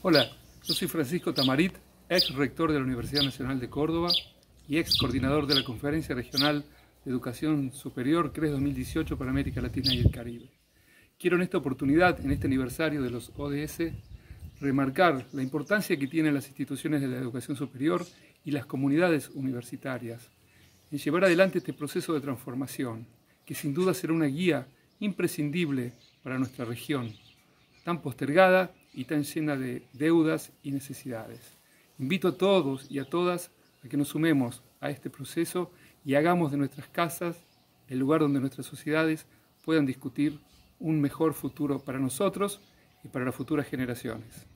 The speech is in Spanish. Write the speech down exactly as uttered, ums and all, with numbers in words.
Hola, yo soy Francisco Tamarit, ex rector de la Universidad Nacional de Córdoba y ex coordinador de la Conferencia Regional de Educación Superior C R E S dos mil dieciocho para América Latina y el Caribe. Quiero en esta oportunidad, en este aniversario de los O D S, remarcar la importancia que tienen las instituciones de la educación superior y las comunidades universitarias en llevar adelante este proceso de transformación, que sin duda será una guía imprescindible para nuestra región, tan postergada y tan llena de deudas y necesidades. Invito a todos y a todas a que nos sumemos a este proceso y hagamos de nuestras casas el lugar donde nuestras sociedades puedan discutir un mejor futuro para nosotros y para las futuras generaciones.